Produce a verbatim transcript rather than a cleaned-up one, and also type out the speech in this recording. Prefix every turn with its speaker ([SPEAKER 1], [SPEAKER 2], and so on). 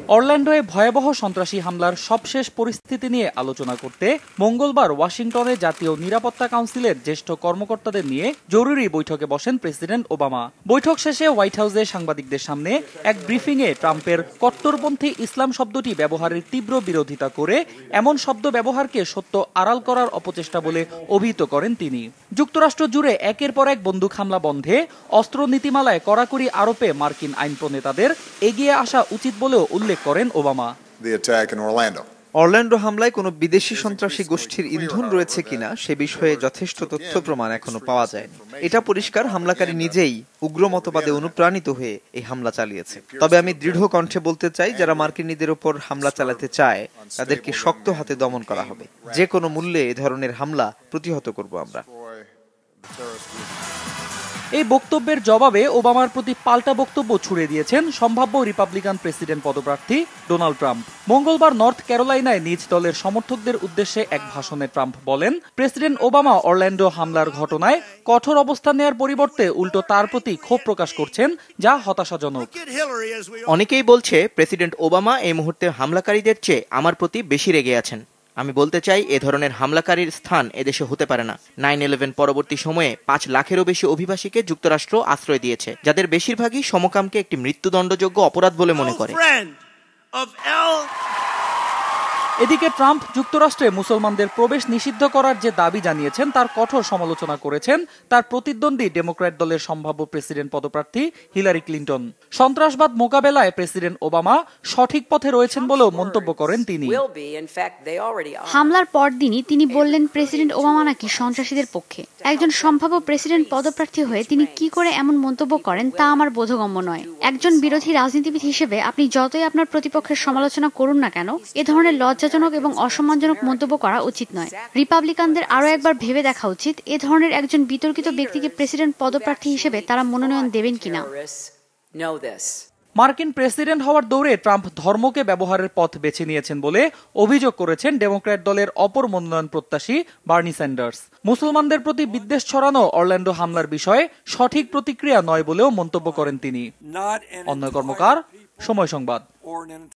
[SPEAKER 1] অরল্যান্ডোয় ভয়াবহ সন্ত্রাসী হামলার সবশেষ পরিস্থিতি নিয়ে আলোচনা করতে মঙ্গলবার ওয়াশিংটনে জাতীয় নিরাপত্তা কাউন্সিলের জ্যেষ্ঠ কর্মকর্তাদের নিয়ে জরুরি বৈঠকে বসেন প্রেসিডেন্ট ওবামা। বৈঠক শেষে হোয়াইট হাউসে সাংবাদিকদের সামনে এক ব্রিফিংয়ে ট্রাম্পের কট্টরপন্থী ইসলাম শব্দটি ব্যবহারের তীব্র বিরোধিতা করে এমন শব্দ ব্যবহারকে সত্য আড়াল করার অপচেষ্টা বলে অভিহিত করেন তিনি। যুক্তরাষ্ট্র জুড়ে একের পর এক বন্দুক হামলা বন্ধে অস্ত্র নীতিমালায় কড়াকড়ি আরোপে মার্কিন আইন প্রণেতাদের এগিয়ে আসা উচিত বলেও উল্লেখ করেন ওবামা।
[SPEAKER 2] অরল্যান্ডো হামলায় কোনো বিদেশি সন্ত্রাসী গোষ্ঠীর ইন্ধন রয়েছে কিনা সে বিষয়ে যথেষ্ট তথ্য প্রমাণ এখনো পাওয়া যায়নি। এটা পরিষ্কার হামলাকারী নিজেই উগ্র মতবাদে অনুপ্রাণিত হয়ে এই হামলা চালিয়েছে। তবে আমি দৃঢ় কণ্ঠে বলতে চাই, যারা মার্কিনীদের উপর হামলা চালাতে চায় তাদেরকে শক্ত হাতে দমন করা হবে। যে কোনো মূল্যে এ ধরনের হামলা প্রতিহত করব আমরা।
[SPEAKER 1] এই বক্তব্যের জবাবে ওবামার প্রতি পাল্টা বক্তব্য ছুড়ে দিয়েছেন সম্ভাব্য রিপাবলিকান প্রেসিডেন্ট পদপ্রার্থী ডোনাল্ড ট্রাম্প। মঙ্গলবার নর্থ ক্যারোলাইনায় নিজ দলের সমর্থকদের উদ্দেশ্যে এক ভাষণে ট্রাম্প বলেন, প্রেসিডেন্ট ওবামা অরল্যান্ডো হামলার ঘটনায় কঠোর অবস্থান নেওয়ার পরিবর্তে উল্টো তার প্রতি ক্ষোভ প্রকাশ করছেন, যা হতাশাজনক।
[SPEAKER 3] অনেকেই বলছে প্রেসিডেন্ট ওবামা এই মুহূর্তে হামলাকারীদের চেয়ে আমার প্রতি বেশি রেগে আছেন। আমি বলতে চাই, এ ধরনের হামলাকারীর স্থান এদেশে হতে পারে না। নাইন ইলেভেন পরবর্তী সময়ে পাঁচ লাখেরও বেশি অভিবাসীকে যুক্তরাষ্ট্র আশ্রয় দিয়েছে, যাদের বেশিরভাগই সমকামকে একটি মৃত্যুদণ্ডযোগ্য অপরাধ বলে মনে করে।
[SPEAKER 1] এদিকে ট্রাম্প যুক্তরাষ্ট্রে মুসলমানদের প্রবেশ নিষিদ্ধ করার যে দাবি জানিয়েছেন তার কঠোর সমালোচনা করেছেন তার প্রতিদ্বন্দ্বী ডেমোক্র্যাট দলের সম্ভাব্য প্রেসিডেন্ট পদপ্রার্থী হিলারি ক্লিন্টন। সন্ত্রাসবাদ মোকাবেলায় প্রেসিডেন্ট ওবামা সঠিক পথে রয়েছেন বলেও মন্তব্য করেন তিনি।
[SPEAKER 4] হামলার পরদিনই তিনি বললেন প্রেসিডেন্ট ওবামা নাকি সন্ত্রাসীদের পক্ষে। একজন সম্ভাব্য প্রেসিডেন্ট পদপ্রার্থী হয়ে তিনি কি করে এমন মন্তব্য করেন তা আমার বোধগম্য নয়। একজন বিরোধী রাজনীতিবিদ হিসেবে আপনি যতই আপনার প্রতিপক্ষের সমালোচনা করুন না কেন, এ ধরনের লজ্জাজনক এবং অসম্মানজনক মন্তব্য করা উচিত নয়। রিপাবলিকানদের আরও একবার ভেবে দেখা উচিত এ ধরনের একজন বিতর্কিত ব্যক্তিকে প্রেসিডেন্ট পদপ্রার্থী হিসেবে তারা মনোনয়ন দেবেন কিনা।
[SPEAKER 1] মার্কিন প্রেসিডেন্ট হওয়ার দৌড়ে ট্রাম্প ধর্মকে ব্যবহারের পথ বেছে নিয়েছেন বলে অভিযোগ করেছেন ডেমোক্র্যাট দলের অপর মনোনয়ন প্রত্যাশী বার্নি স্যান্ডার্স। মুসলমানদের প্রতি বিদ্বেষ ছড়ানো অরল্যান্ডো হামলার বিষয়ে সঠিক প্রতিক্রিয়া নয় বলেও মন্তব্য করেন তিনি। অন্য কর্মকার, সময় সংবাদ।